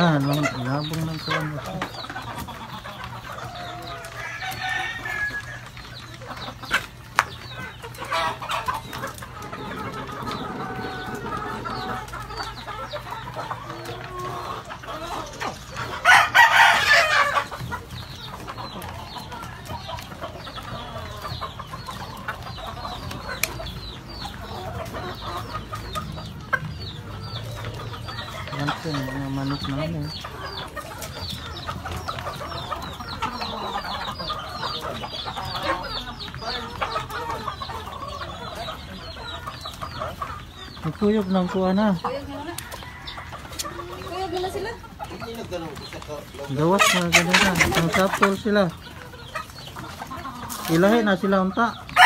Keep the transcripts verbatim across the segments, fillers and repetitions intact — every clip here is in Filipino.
Ah, labong ng kuwan mo. Yan po mga manok namin. Nagkuyog ng kuha na. Kuyog na sila. Gawas na ganun na. Ang sapol sila. Ilahin na sila unta.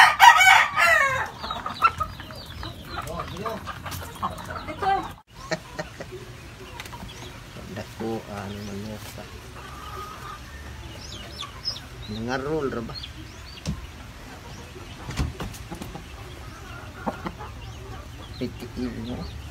Dito. Dako ano man mo sa. Nangarol ra ba? Pitik mo.